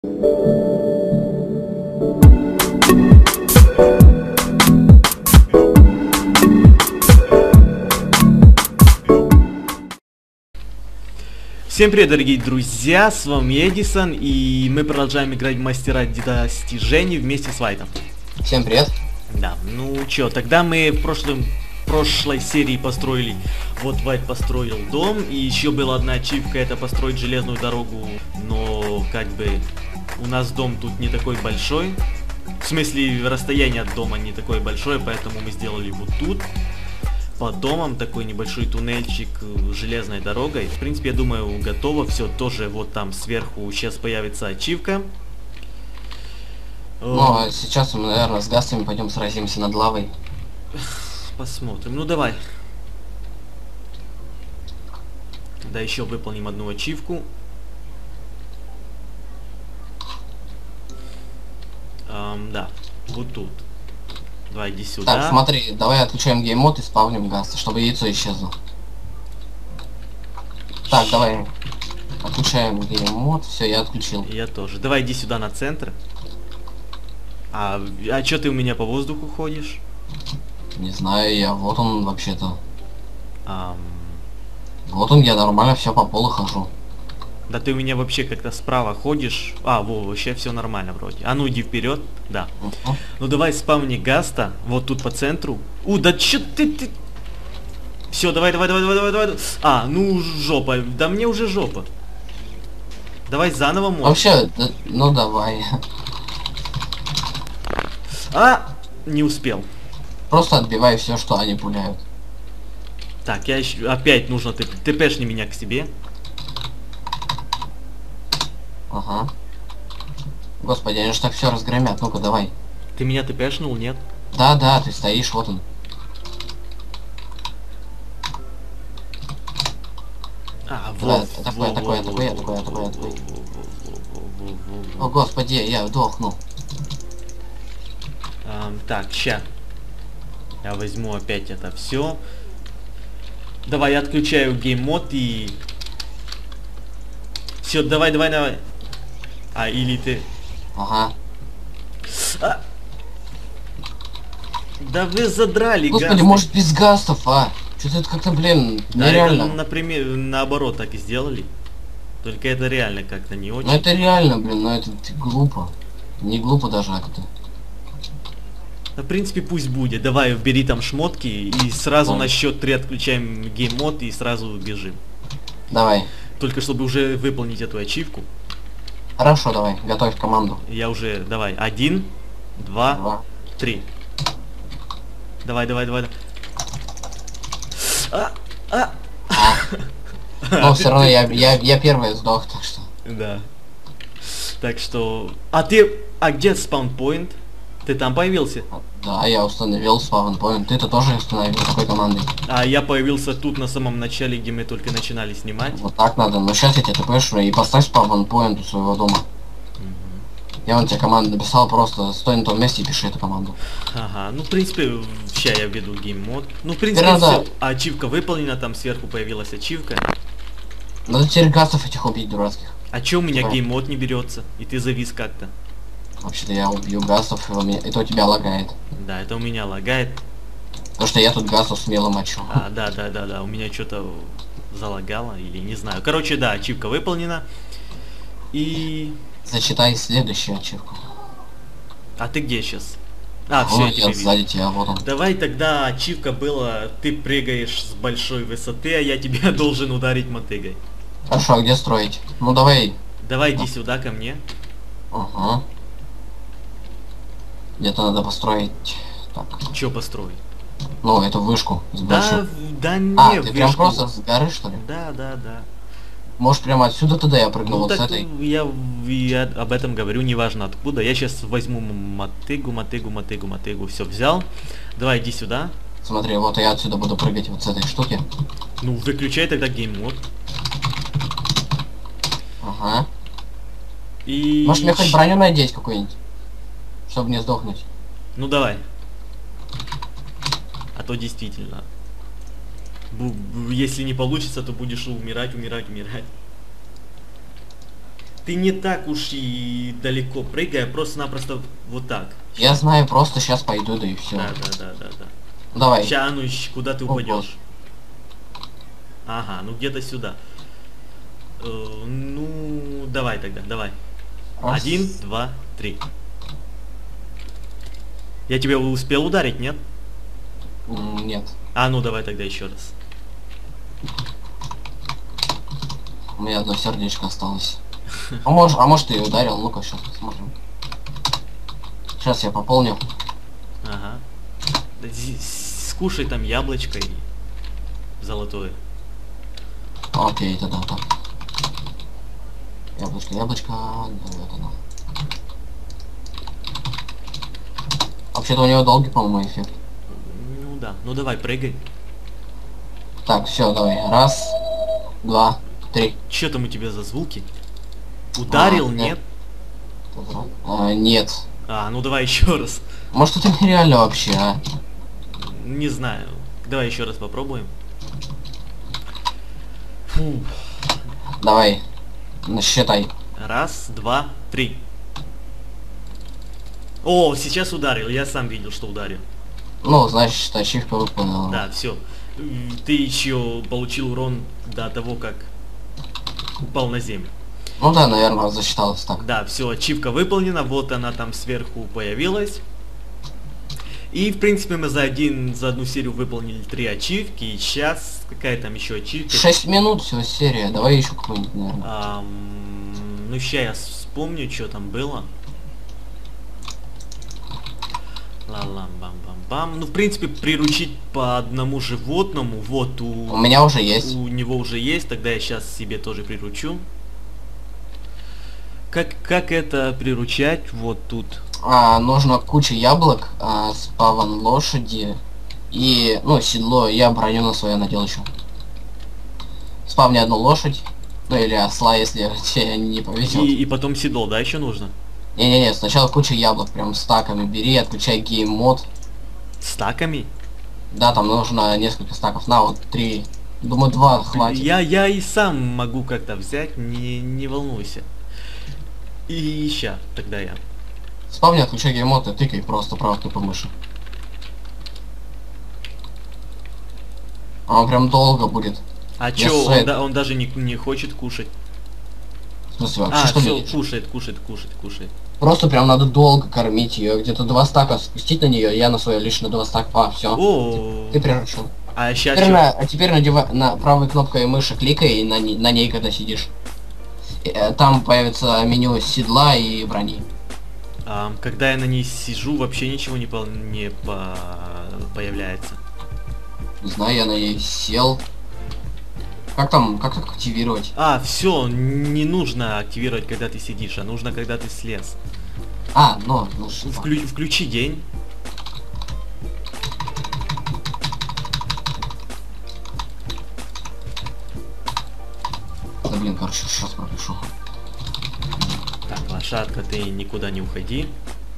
Всем привет, дорогие друзья, с вами Эдисон, и мы продолжаем играть в Мастера Достижений вместе с Вайтом. Всем привет. Да, ну чё, тогда мы в прошлой серии построили, вот Вайт построил дом, и еще была одна ачивка, это построить железную дорогу, но как бы у нас дом тут не такой большой, в смысле расстояние от дома не такое большое, поэтому мы сделали вот тут. По домам такой небольшой туннельчик железной дорогой. В принципе, я думаю, готово. Все тоже вот там сверху сейчас появится ачивка. Ну, а сейчас мы, наверное, с гастами пойдем сразимся над лавой. Посмотрим. Ну, давай. Да, еще выполним одну ачивку. Да, вот тут. Давай, иди сюда. Так, смотри, давай отключаем гейммод и спавним гаста, чтобы яйцо исчезло. Так, давай. Отключаем гейммод. Все, я отключил. Я тоже. Давай, иди сюда на центр. А чё ты у меня по воздуху ходишь? Не знаю, я вот он вообще-то. Вот он, я нормально все по полу хожу. Да ты у меня вообще как-то справа ходишь. Вообще все нормально вроде. А ну иди вперед. Да. Ну давай спавни гаста. Вот тут по центру. Да чё ты. Все, давай. Ну жопа. Да мне уже жопа. Давай заново можно. Вообще, да, ну давай. Не успел. Просто отбивай все, что они пуляют. Так, я еще опять нужно тпшни меня к себе. Ага. Господи, они же так все разгромят. Ну-ка, давай. Ты меня тпшнул, нет? Да, ты стоишь, вот он. Вот. Такое. О, господи, я вдохнул. Так, ща. Я возьму опять это все. Давай, я отключаю гейммод и... Все, давай. Или ты... Ага. Да вы задрали, Господи, гасты. может без гастов, а? Что-то это как-то, блин, Да, нереально. это, например, наоборот так и сделали. Только это реально как-то не очень. Ну это реально, блин, но это глупо. Не глупо даже, а как-то. Да, в принципе, пусть будет. Давай, бери там шмотки и сразу на счет 3 отключаем гейммод и сразу бежим. Давай. Только чтобы уже выполнить эту ачивку. Хорошо, давай, готовь команду. Я уже, давай, 1, 2, 3. Давай. Но все равно я первый сдох, так что. Да. Так что... где спаунпоинт? Ты там появился? Да, я установил спаунпоинт. Ты-то тоже установил такой командой. Я появился тут на самом начале, где мы только начинали снимать. Вот так надо. Но сейчас я тебе тпшу и поставь спаунпоинт у своего дома. Я вон тебе команду написал, просто стой на том месте и пиши эту команду. Ага, ну в принципе, сейчас я введу гейммод. Ну в принципе, да. все, ачивка выполнена, там сверху появилась ачивка. Надо теперь гастов этих убить, дурацких. А чё у меня Давай. гейммод не берется? И ты завис как-то. Вообще-то я убью гастов, и это у тебя лагает. Да, это у меня лагает. Потому что я тут гастов смело мочу. Да, у меня что-то залагало, или не знаю. Короче, да, ачивка выполнена. И... Зачитай следующую ачивку. А ты где сейчас? Все, я тебя вижу. Сзади тебя, вот он. Давай тогда ачивка была, ты прыгаешь с большой высоты, а я тебя должен ударить мотыгой. Хорошо, а где строить? Ну давай. Давай иди сюда ко мне. Ага. Где-то надо построить. Так. Чё построить? Ну, эту вышку с большой. Да не, ты прям просто с горы, что ли? Да. Может, прямо отсюда туда я прыгну, вот с так этой? я об этом говорю, неважно откуда. Я сейчас возьму мотыгу, все взял. Давай, иди сюда. Смотри, вот я отсюда буду прыгать вот с этой штуки. Ну, выключай тогда гейммод. Ага. И... Может, мне хоть броню надеть какую-нибудь? Чтобы не сдохнуть. Ну, давай. А то действительно. Если не получится, то будешь умирать. Ты не так уж и далеко прыгай, а просто-напросто вот так. Я знаю, просто сейчас пойду, да и все. Да. Давай. Ща, ну куда ты Вот, упадешь? Ага, ну где-то сюда. Ну, давай тогда, давай. Раз. 1, 2, 3. Я тебя успел ударить, нет? Нет. А, ну давай тогда еще раз. У меня одно сердечко осталось. А может ты и ударил? Ну-ка, сейчас посмотрим. Сейчас я пополню. Ага. Да, скушай там яблочко и золотое. Окей, тогда так. Яблочко. Да, вот оно. Вообще-то у него долгий, по-моему, эффект. Ну да, ну давай, прыгай. Так, все, давай. Раз, два, три. Че там у тебя за звуки? Ударил, нет. нет? Нет. А, ну давай еще раз. Может это нереально вообще, а? Не знаю. Давай еще раз попробуем. Фу. Давай. Насчитай. Раз, два, три. О, сейчас ударил. Я сам видел, что ударил. Ну, значит, ачивка выполнена. Да, все. Ты еще получил урон до того, как упал на землю. Ну да, наверное, засчиталось так. Да, все, ачивка выполнена. Вот она там сверху появилась. И, в принципе, мы за одну серию выполнили 3 ачивки. И сейчас какая там еще ачивка? 6 минут всего серия. Давай еще какую-нибудь, наверное. Ну, сейчас я вспомню, что там было. Ла-лам-бам-бам-бам. Ну, в принципе, приручить по одному животному. Вот У меня уже есть. У него уже есть. Тогда я сейчас себе тоже приручу. Как это приручать? Вот тут. Нужно куча яблок, спавн лошади и, ну, седло. Я броню на свое надел еще. Спавни одну лошадь. Ну или осла, если тебе не повезет. И потом седло, да, еще нужно? Не-не-не, сначала куча яблок, прям стаками бери, отключай гейм-мод. Стаками? Да, там нужно несколько стаков. На, вот 3. Думаю, 2 хватит. Я и сам могу как-то взять, не волнуйся. И ща, тогда я. Спавни, отключай гейм-мод и тыкай просто правой кнопкой мыши. Он прям долго будет. А Я чё, сайт. он даже не хочет кушать? В смысле, вообще, что все, видишь? кушает. Просто прям надо долго кормить ее. Где-то 2 стака спустить на нее, я на свое лишнее 2 стака. Все. О, Ты приручил. а сейчас Теперь на правой кнопкой мыши кликай на ней, когда сидишь. Там появится меню седла и брони. когда я на ней сижу, вообще ничего не появляется. Не знаю, я на ней сел. Как так активировать? Все, не нужно активировать, когда ты сидишь, а нужно, когда ты слез. Ну что? Включи день. Да блин, короче, сейчас пропишу. Так, лошадка, ты никуда не уходи.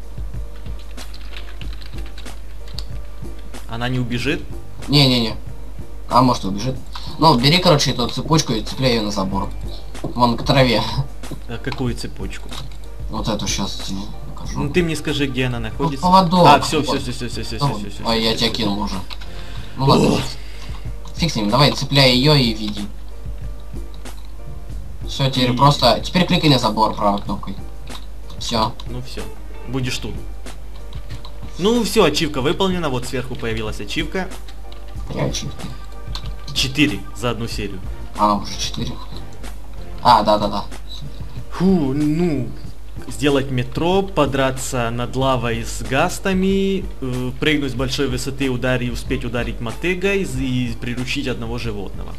Она не убежит? Не-не-не. Может и убежит. Ну, бери, короче, эту цепочку и цепляй ее на забор. Вон к траве. Какую цепочку? Вот эту сейчас тебе покажу. Ну ты мне скажи, где она находится. Поводок. Все. Ой, я тебя кинул уже. Ну ладно. Фиг с ним, давай цепляй ее и веди. Все, теперь просто. Теперь кликай на забор правой кнопкой. Все. Ну все. Будешь тут. Ну все, ачивка выполнена. Вот сверху появилась ачивка. 3 ачивки. 4 за одну серию. Уже 4. Да. Фу, ну, сделать метро, подраться над лавой с гастами, прыгнуть с большой высоты, успеть ударить мотыгой и приручить одного животного.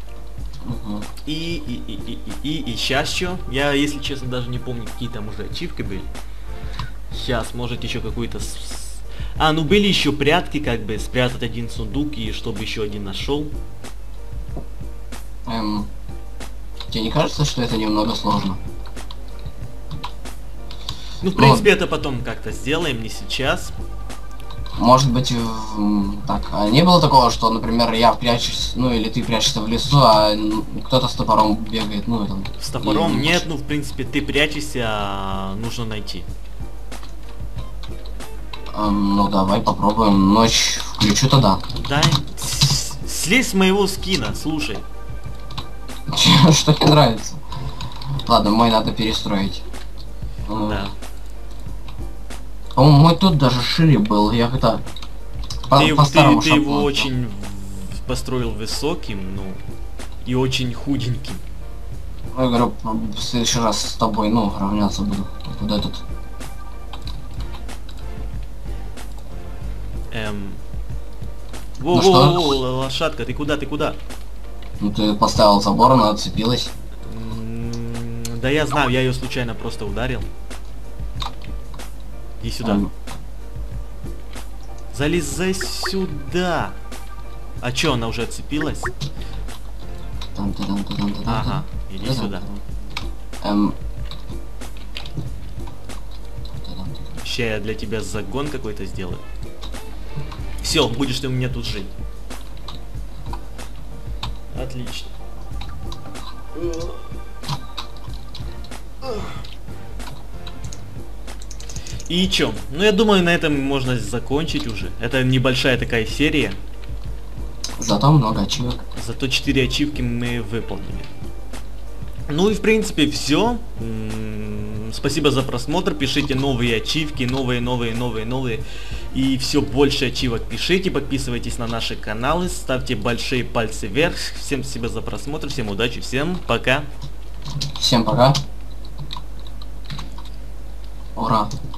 И сейчас что? Я, если честно, даже не помню, какие там уже ачивки были. Сейчас, может, еще какую-то... ну были еще прятки, как бы, спрятать один сундук и чтобы еще один нашел. Тебе не кажется, что это немного сложно? Ну, в принципе, это потом как-то сделаем, не сейчас. Может быть, так, а не было такого, что, например, я прячусь, ну или ты прячешься в лесу, а кто-то с топором бегает, ну и там. С топором и- нет, ну в принципе ты прячешься, а нужно найти. Ну давай попробуем. Ночь включу тогда. Дай, слезь с моего скина, слушай. Что тебе нравится? Ладно, мой надо перестроить. Да. По-моему, мой тут даже шире был. Я как-то по-старому Ты его шаблону. очень построил высоким, ну, и очень худеньким. Я говорю, в следующий раз с тобой, ну, равняться буду. Вот этот. Ну что? Воу-воу-воу, лошадка, ты куда, ты куда? Ну ты поставил забор, она отцепилась. Да я знаю, я ее случайно просто ударил. Иди сюда. Залезай сюда. А чё, она уже отцепилась? Ага, иди сюда. Ща я для тебя загон какой-то сделаю. Все, будешь ты у меня тут жить. Отлично. И чё? Ну я думаю, на этом можно закончить уже. Это небольшая такая серия. Зато много ачивок. Зато 4 ачивки мы выполнили. Ну и в принципе все. Спасибо за просмотр. Пишите новые ачивки, новые. И все больше ачивок пишите. Подписывайтесь на наши каналы. Ставьте большие пальцы вверх. Всем спасибо за просмотр. Всем удачи. Всем пока. Всем пока. Ура.